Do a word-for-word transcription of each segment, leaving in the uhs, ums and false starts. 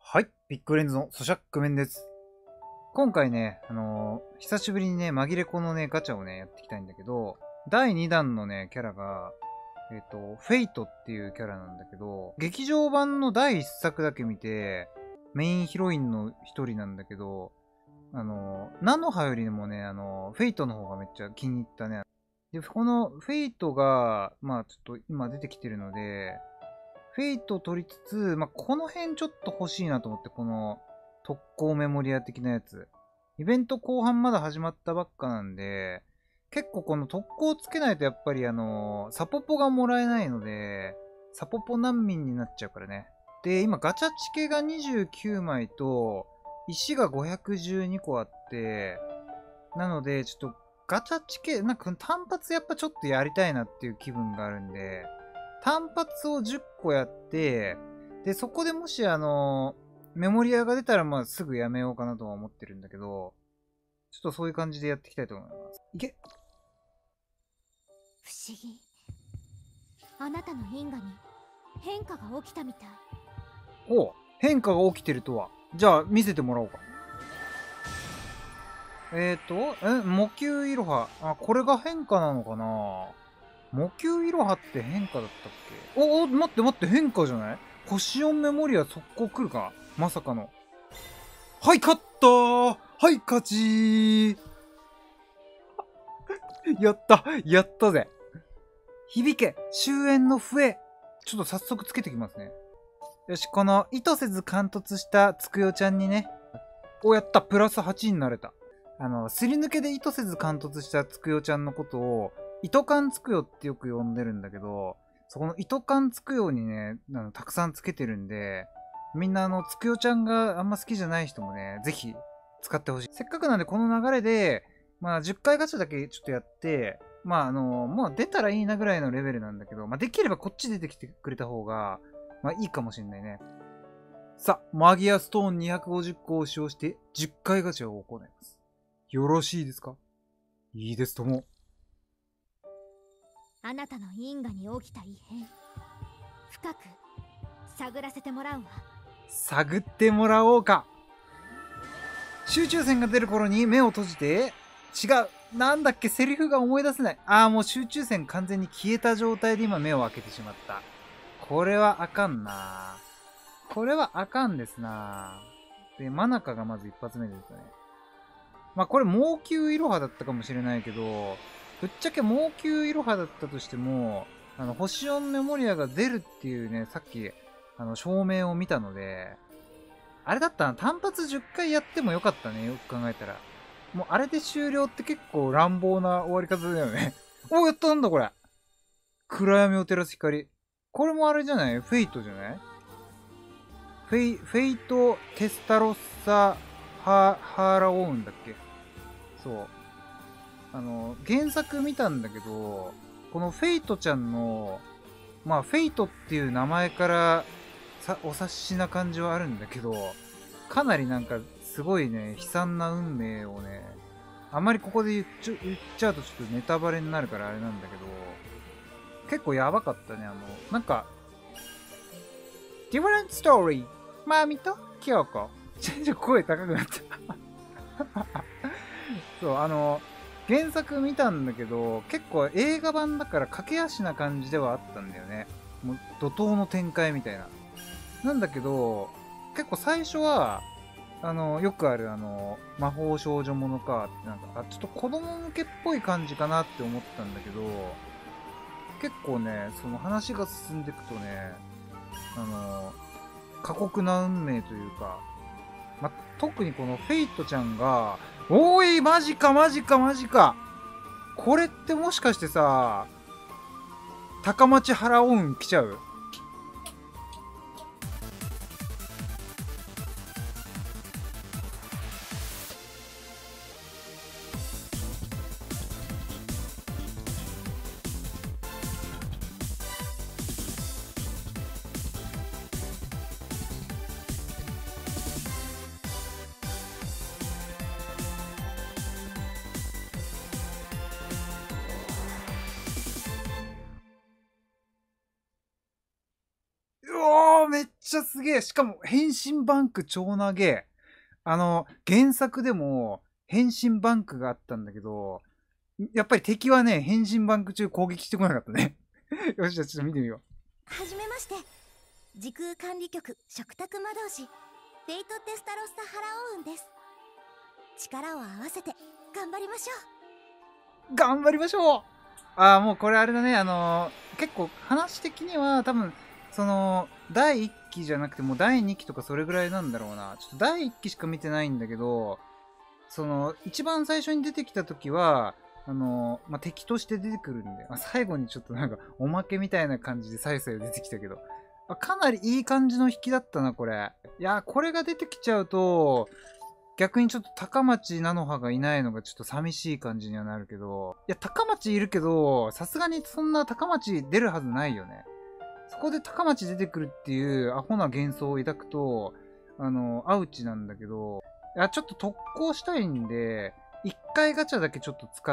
はい、ビッグレンズの咀嚼面です。今回ね、あのー、久しぶりにね、紛れ子のね、ガチャをね、やっていきたいんだけど、だいにだんのね、キャラが、えっと、フェイトっていうキャラなんだけど、劇場版のだいいっさくだけ見て、メインヒロインの一人なんだけど、あのー、ナノハよりもね、あのー、フェイトの方がめっちゃ気に入ったね。で、このフェイトが、まあちょっと今出てきてるので、フェイトを取りつつ、まあ、この辺ちょっと欲しいなと思って、この特攻メモリア的なやつ。イベント後半まだ始まったばっかなんで、結構この特攻つけないとやっぱりあのー、サポポがもらえないので、サポポ難民になっちゃうからね。で、今ガチャチケがにじゅうきゅうまいと、石がごひゃくじゅうにこあって、なので、ちょっとガチャチケ、なんか単発やっぱちょっとやりたいなっていう気分があるんで、単発をじゅっこやって、で、そこでもしあの、メモリアが出たらまあすぐやめようかなとは思ってるんだけど、ちょっとそういう感じでやっていきたいと思います。いけ。 不思議。あなたの因果に変化が起きたみたい。 おう、変化が起きてるとは。じゃあ見せてもらおうか。えっ、ー、と、え、魔球いろは。あ、これが変化なのかな。魔球いろはって変化だったっけ。お、お、待って待って、変化じゃない。星よんメモリア速攻来るか、まさかの。はい、勝ったー。はい、勝ちー。やった、やったぜ。響け、終焉の笛。ちょっと早速つけてきますね。よし、この意図せず貫突したつくよちゃんにね。お、やった、プラスはちになれた。あの、すり抜けで意図せず貫突したつくよちゃんのことを、糸感つくよってよく呼んでるんだけど、そこの糸感つくよにね、あのたくさんつけてるんで、みんなあの、つくよちゃんがあんま好きじゃない人もね、ぜひ使ってほしい。せっかくなんでこの流れで、まあじゅっかいガチャだけちょっとやって、まああの、もう出たらいいなぐらいのレベルなんだけど、まあできればこっち出てきてくれた方が、まあいいかもしれないね。さあ、マギアストーンにひゃくごじゅっこを使用してじゅっかいガチャを行います。よろしいですか？いいですとも。 あなたの因果に起きた異変、深く探らせてもらうわ。 探ってもらおうか。集中線が出る頃に目を閉じて、違う、なんだっけ、セリフが思い出せない。ああ、もう集中線完全に消えた状態で今目を開けてしまった。これはあかんな。これはあかんですな。で、マナカがまず一発目ですね。まあこれ猛球いろはだったかもしれないけど、ぶっちゃけ猛球いろはだったとしても、あの、星よんメモリアが出るっていうね、さっき、あの、証明を見たので、あれだったな、単発じゅっかいやってもよかったね、よく考えたら。もうあれで終了って結構乱暴な終わり方だよね。お、やった、なんだこれ。暗闇を照らす光。これもあれじゃない？フェイトじゃない？フェイ、フェイト・テスタロッサ・ハハーラオーンだっけ。そう。あの、原作見たんだけど、このフェイトちゃんの、まあ、フェイトっていう名前からさお察しな感じはあるんだけど、かなりなんか、すごいね、悲惨な運命をね、あまりここで言っちゃ言っちゃうとちょっとネタバレになるからあれなんだけど、結構やばかったね、あの、なんか、Different Story! マミと京子。ちょ、ちょ、声高くなった。そう、あの、原作見たんだけど、結構映画版だから駆け足な感じではあったんだよね。もう怒涛の展開みたいな。なんだけど、結構最初は、あの、よくあるあの、魔法少女ものかってなんか、あ、ちょっと子供向けっぽい感じかなって思ったんだけど、結構ね、その話が進んでいくとね、あの、過酷な運命というか、ま、特にこのフェイトちゃんが、おーい、マジかマジかマジか。これってもしかしてさ、高町原音来ちゃう？ ちゃすげえ。しかも変身バンク超投げ。あの、原作でも変身バンクがあったんだけど、やっぱり敵はね、変身バンク中攻撃してこなかったね。よし、じゃあちょっと見てみよはじめまして。時空管理局食卓魔導士フェイト・テスタロッサ・ハラオウンです。力を合わせて頑張りましょう。頑張りましょう。ああ、もうこれあれだね。あのー、結構話的には多分、その、だいいっきじゃなくてもうだいにきとかそれぐらいなんだろうな。ちょっとだいいっきしか見てないんだけど、その、一番最初に出てきた時は、あの、まあ、敵として出てくるんで、まあ、最後にちょっとなんか、おまけみたいな感じでさよさよ出てきたけど、あ、かなりいい感じの引きだったな、これ。いや、これが出てきちゃうと、逆にちょっと高町菜の葉がいないのがちょっと寂しい感じにはなるけど、いや、高町いるけど、さすがにそんな高町出るはずないよね。そこで高町出てくるっていうアホな幻想を抱くと、あの、アウチなんだけど、いや、ちょっと特攻したいんで、一回ガチャだけちょっと使って、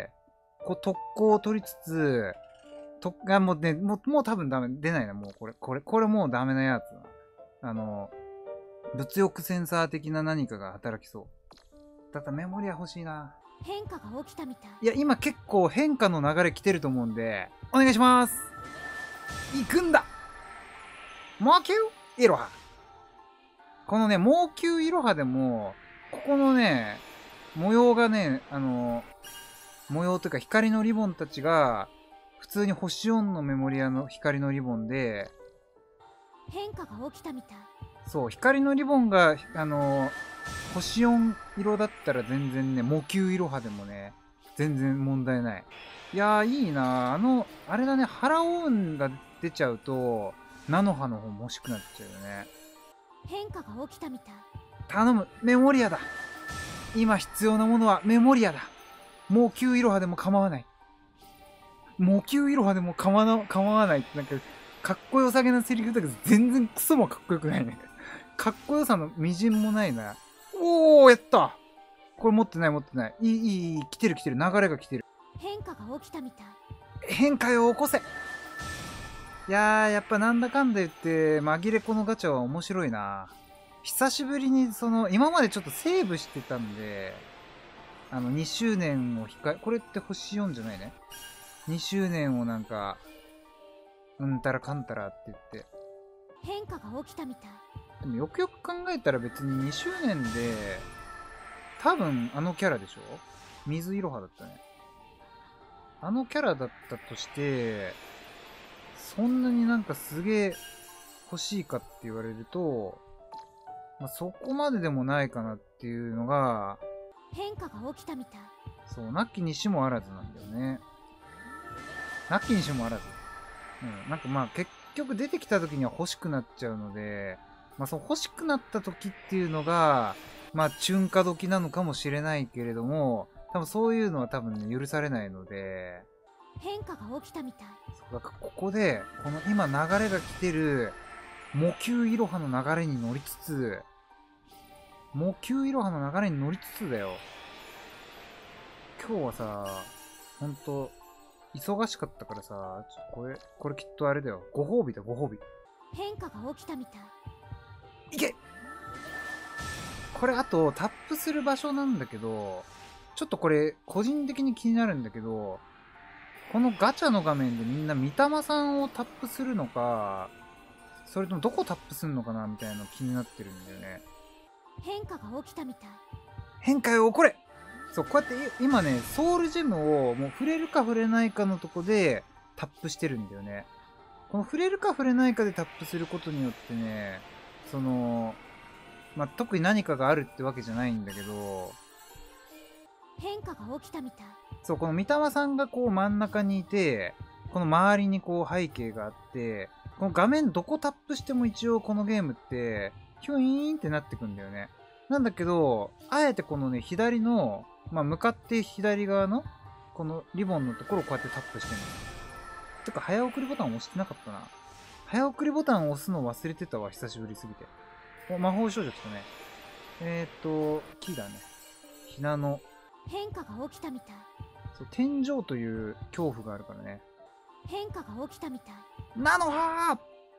こう特攻を取りつつ、と、あ、もうね、もう、もう多分ダメ、出ないな、もうこれ、これ、これもうダメなやつだ。あの、物欲センサー的な何かが働きそう。だったらメモリア欲しいな。 う。変化が起きたみたい。 いや、今結構変化の流れ来てると思うんで、お願いします。行くんだ魔球イロハ。このね、猛球イロハでも、ここのね、模様がね、あの、模様というか光のリボンたちが、普通に星よんのメモリアの光のリボンで、 変化が起きたみたい。 そう、光のリボンが、あの、星よん色だったら全然ね、模球イロハでもね、全然問題ない。いやー、いいなー。あの、あれだね、ハラオウンが出ちゃうと、菜の葉の方も欲しくなっちゃうよね。 変化が起きたみたい。 頼む、メモリアだ。今必要なものはメモリアだ。もう旧イロハでも構わない。もう旧イロハでも構わ構わないってなんか、かっこよさげなセリフだけど、全然クソもかっこよくないね。かっこよさの微塵もないな。おー、やった。これ持ってない持ってない。いい、いい、いい。来てる来てる。流れが来てる。 変化が起きたみたい。 変化を起こせ。いやー、やっぱなんだかんだ言って、紛れこのガチャは面白いな。久しぶりに、その、今までちょっとセーブしてたんで、あの、にしゅうねんを控え、これって星よんじゃないね。にしゅうねんをなんか、うんたらかんたらって言って。 変化が起きたみたい。 でもよくよく考えたら別ににしゅうねんで、多分あのキャラでしょ？水いろはだったね。あのキャラだったとして、そんなになんかすげえ欲しいかって言われると、まあ、そこまででもないかなっていうのが、 変化が起きたみたい。 そう、なきにしもあらずなんだよね。なきにしもあらず。うん、なんかまあ結局出てきた時には欲しくなっちゃうので、まあそう欲しくなった時っていうのが、まあ中華時なのかもしれないけれども、多分そういうのは多分ね、許されないので、 変化が起きたみたい。 そうだからここで、この今流れが来てる、模球いろはの流れに乗りつつ、模球いろはの流れに乗りつつだよ。今日はさ、ほんと、忙しかったからさ、ちょこれ、これきっとあれだよ。ご褒美だ、ご褒美。 変化が起きたみたい。 いけ！これあと、タップする場所なんだけど、ちょっとこれ、個人的に気になるんだけど、このガチャの画面でみんな三玉さんをタップするのか、それともどこタップするのかなみたいなの気になってるんだよね。 変化が起きたみたい。 変化よ、これ！そう、こうやって今ね、ソウルジェムをもう触れるか触れないかのとこでタップしてるんだよね。この触れるか触れないかでタップすることによってね、その、まあ、特に何かがあるってわけじゃないんだけど、 変化が起きたみたい。 そう、この三玉さんがこう真ん中にいて、この周りにこう背景があって、この画面どこタップしても一応このゲームって、ヒュイーンってなってくんだよね。なんだけど、あえてこのね、左の、まあ、向かって左側の、このリボンのところをこうやってタップしてるの。てか、早送りボタン押してなかったな。早送りボタンを押すの忘れてたわ、久しぶりすぎて。お、魔法少女来たね。えーっと、木だね。ひなの。 変化が起きたみたい。 そう、天井という恐怖があるからね。 変化が起きたみたい。 なのは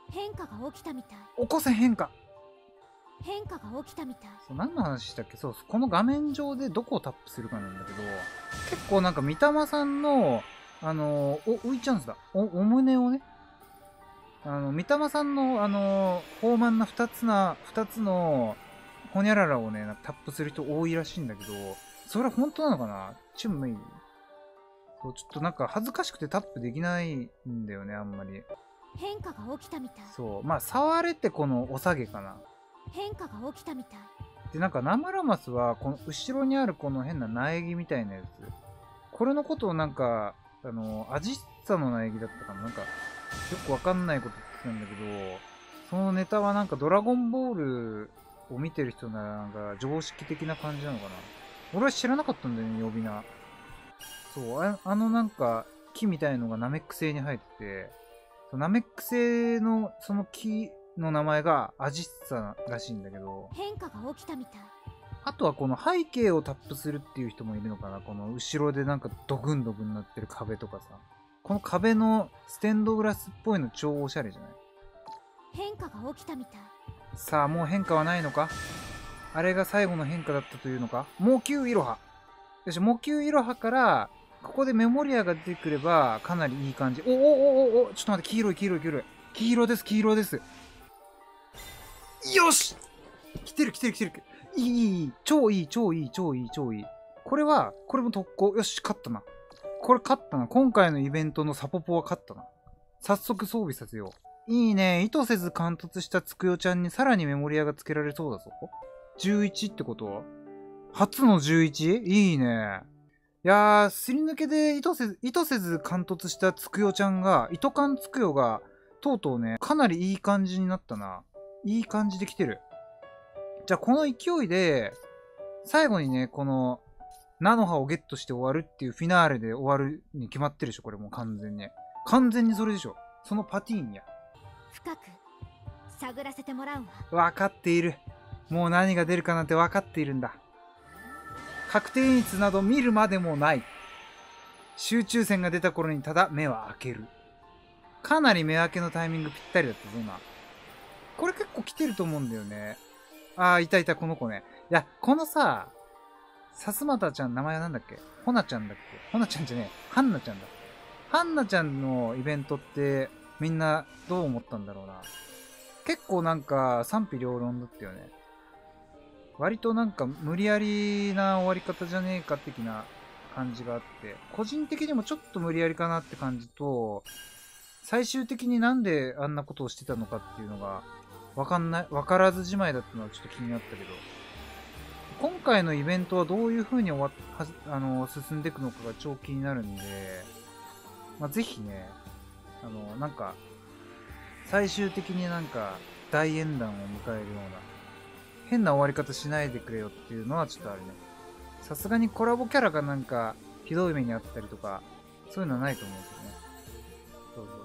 変化が起きたみたい。 起こせ変化。 変化が起きたみたい。 そう、何の話したっけ。そう、この画面上でどこをタップするかなんだけど、結構なんか三玉さんの、あのー、お、ウイチャンスだ。お、お胸をね、あの、三玉さんの、あのー、豊満な二つな、二つの、ほにゃららをね、タップする人多いらしいんだけど、それは本当なのかな。チュンメイ。そう、ちょっとなんか恥ずかしくてタップできないんだよね、あんまり。 変化が起きたみたい。 そう、まあ、触れてこのお下げかな。 変化が起きたみたい。 で、なんか生ラマスは、この後ろにあるこの変な苗木みたいなやつ。これのことをなんか、あの、アジッサの苗木だったかな。なんか、よくわかんないこと言ってたんだけど、そのネタはなんかドラゴンボールを見てる人ならなんか常識的な感じなのかな。俺は知らなかったんだよね、呼び名。そう、ああのなんか木みたいのがナメック星に生えてて、ナメック星のその木の名前がアジッサらしいんだけど、 変化が起きたみたい。 あとはこの背景をタップするっていう人もいるのかな。この後ろでなんかドグンドグンなってる壁とかさ。この壁のステンドグラスっぽいの超おしゃれじゃない？ 変化が起きたみたい。 さあ、もう変化はないのか？あれが最後の変化だったというのか？魔球いろは。よし、魔球いろはから、ここでメモリアが出てくれば、かなりいい感じ。おおおおお、ちょっと待って、黄色い黄色い黄色い。黄色です、黄色です。よし！来てる来てる来てる。いいいいいい。超いい超いい超いい超いい。これは、これも特攻。よし、勝ったな。これ勝ったな。今回のイベントのサポポは勝ったな。早速装備させよう。いいね。意図せず貫突したつくよちゃんにさらにメモリアがつけられそうだぞ。じゅういちってこと？初の じゅういち？ いいね。いやー、すり抜けで意図せず、意図せず貫突したつくよちゃんが、糸貫つくよが、とうとうね、かなりいい感じになったな。いい感じで来てる。じゃあこの勢いで、最後にね、この、菜の葉をゲットして終わるっていうフィナーレで終わるに決まってるでしょ、これもう完全に。完全にそれでしょ。そのパティーンや。 深く、探らせてもらうわ。 わかっている。もう何が出るかなんてわかっているんだ。確定演出など見るまでもない。集中線が出た頃にただ目は開ける。かなり目開けのタイミングぴったりだったぞ、今。これ結構来てると思うんだよね。あー、いたいた、この子ね。いや、このさ、さすまたちゃん、名前はなんだっけ？ほなちゃんだっけ？ほなちゃんじゃねえ。はんなちゃんだ。はんなちゃんのイベントってみんなどう思ったんだろうな。結構なんか賛否両論だったよね。割となんか無理やりな終わり方じゃねえか的な感じがあって、個人的にもちょっと無理やりかなって感じと、最終的になんであんなことをしてたのかっていうのがわかんない、わからずじまいだったのはちょっと気になったけど、今回のイベントはどういう風に終わっはあの進んでいくのかが超気になるんで、まあ、ぜひね、あのなんか最終的になんか大演談を迎えるような変な終わり方しないでくれよっていうのはちょっとあるね。さすがにコラボキャラがなんかひどい目にあったりとかそういうのはないと思うんですよね。そうそう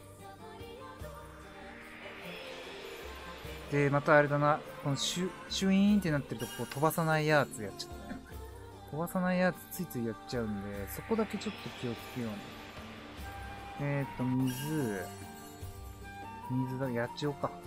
そう。でまたあれだな、このシュシュイーンってなってるとこ飛ばさないやつやっちゃったね。飛ばさないやつついついやっちゃうんで、そこだけちょっと気をつけようね。えーと水水だ、やっちゃおうか。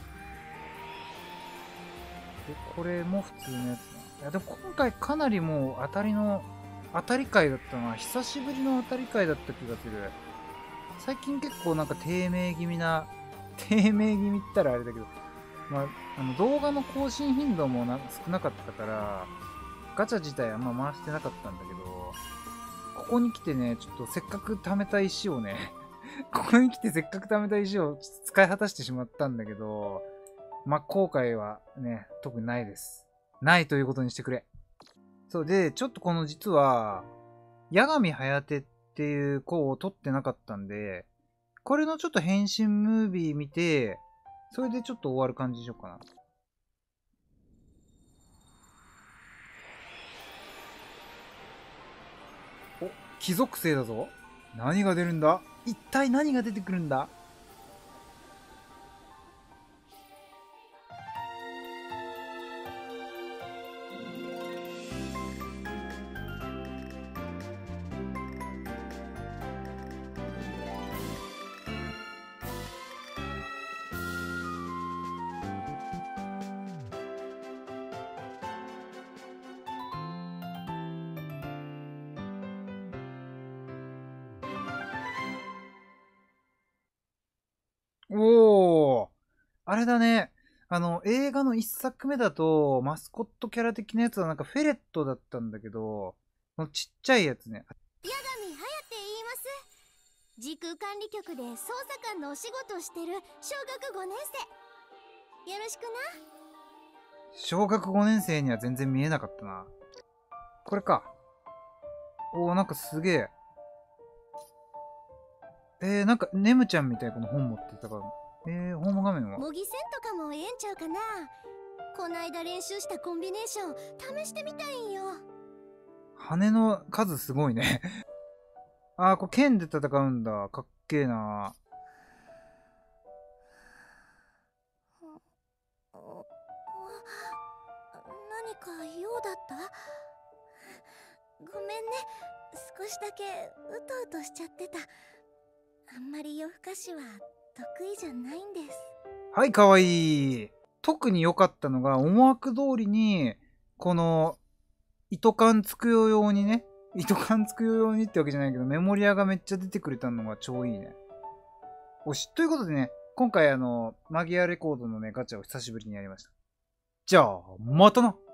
で、これも普通のやつな。いや、でも今回かなりもう当たりの、当たり回だったな。久しぶりの当たり回だった気がする。最近結構なんか低迷気味な、低迷気味ったらあれだけど、まあ、あの動画の更新頻度もな少なかったから、ガチャ自体あんま回してなかったんだけど、ここに来てね、ちょっとせっかく貯めた石をね、ここに来てせっかく貯めた石を使い果たしてしまったんだけど、まあ、後悔はね、特にないです。ないということにしてくれ。そうで、ちょっとこの実は、八神颯っていう子を撮ってなかったんで、これのちょっと変身ムービー見て、それでちょっと終わる感じにしようかな。お、貴族性だぞ。何が出るんだ？一体何が出てくるんだ？ あれだね。あの、映画の一作目だと、マスコットキャラ的なやつはなんかフェレットだったんだけど、このちっちゃいやつね。 八神隼って言います。時空管理局で捜査官のお仕事をしてる小学ごねん生。よろしくな。 小学ごねん生には全然見えなかったな。これか。おー、なんかすげえ。えー、なんか、ネムちゃんみたいこの本持ってたから。えー、ホーム画面は模擬戦とかもええんちゃうかな。こないだ練習したコンビネーション試してみたいんよ。 羽の数すごいね。あー、これ剣で戦うんだ。かっけえな。 何か用だった？ごめんね。少しだけうとうとしちゃってた。あんまり夜更かしは得意じゃないんです。 はい、かわいい。特に良かったのが、思惑通りに、この、糸感つくようにね、糸感つくようにってわけじゃないけど、メモリアがめっちゃ出てくれたのが超いいね。おし、ということでね、今回あの、マギアレコードのね、ガチャを久しぶりにやりました。じゃあ、またな。